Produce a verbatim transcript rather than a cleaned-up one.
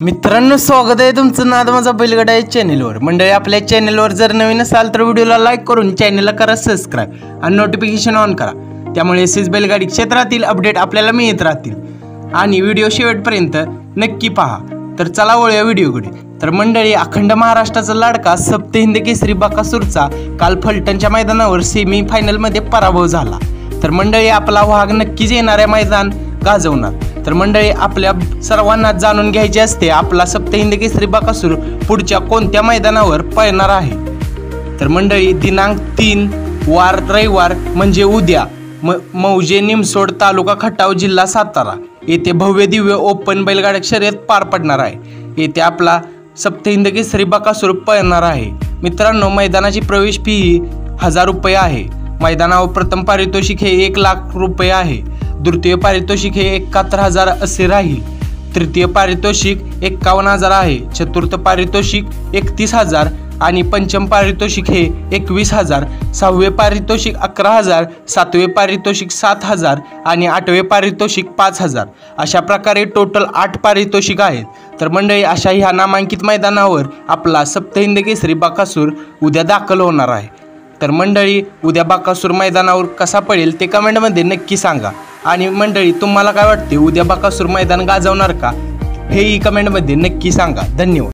मित्रांनो, स्वागत आहे तुमचं नाद माझा बैलगाडा या चॅनलवर। मंडळी, आपल्या चॅनलवर जर नवीन असाल तर व्हिडिओला लाईक करून चॅनलला करा सबस्क्राइब आणि नोटिफिकेशन ऑन करा, त्यामुळे एसएस बैलगाडी क्षेत्रातील अपडेट आपल्याला मिळत राहतील। आणि व्हिडिओ शेवटपर्यंत नक्की पहा। तर चला वळूया व्हिडिओकडे। तर मंडळी, अखंड महाराष्ट्राचा लाडका सप्तहिंद केसरी बकासूरचा काल फलटणच्या मैदानावर सेमी फायनलमध्ये पराभव झाला। तर मंडळी, आपला वाघ नक्कीच येणाऱ्या मैदान गाजवणार। तर मंडळी, आपल्या सर्वांना जाणून घ्यायचे असते आपला सप्तहिंद केसरी बकासूर पुढच्या कोणत्या मैदानावर पळणार आहे। तर मंडळी, दिनांक तीन वार रविवार म्हणजे उद्या म मौजे निमसोड तालुका खटाव जिल्हा सातारा येथे भव्य दिव्य ओपन बैलगाडा शर्यत पार पडणार आहे। येथे आपला सप्तहिंद केसरी बकासूर पळणार आहे। मित्रांनो, मैदानाची प्रवेश फी ही हजार रुपये आहे। मैदानावर प्रथम पारितोषिक हे एक लाख रुपये आहे। द्वितीय पारितोषिक हे एकाहत्तर हजार असे राहील। तृतीय पारितोषिक एक्कावन्न हजार आहे। चतुर्थ पारितोषिक एकतीस हजार आणि पंचम पारितोषिक हे एकवीस हजार। सहावे पारितोषिक अकरा हजार, सातवे पारितोषिक सात हजार आणि आठवे पारितोषिक पाच हजार। अशा प्रकारे टोटल आठ पारितोषिक आहेत। तर मंडळी, अशा ह्या नामांकित मैदानावर आपला सप्तहिंद केसरी बकासूर उद्या दाखल होणार आहे। तर मंडळी, उद्या बकासूर मैदानावर कसा पडेल ते कमेंटमध्ये नक्की सांगा। आणि मंडळी, तुम्हाला काय वाटते, उद्या बकासूर मैदान गाजवणार का हेही कमेंटमध्ये नक्की सांगा। धन्यवाद।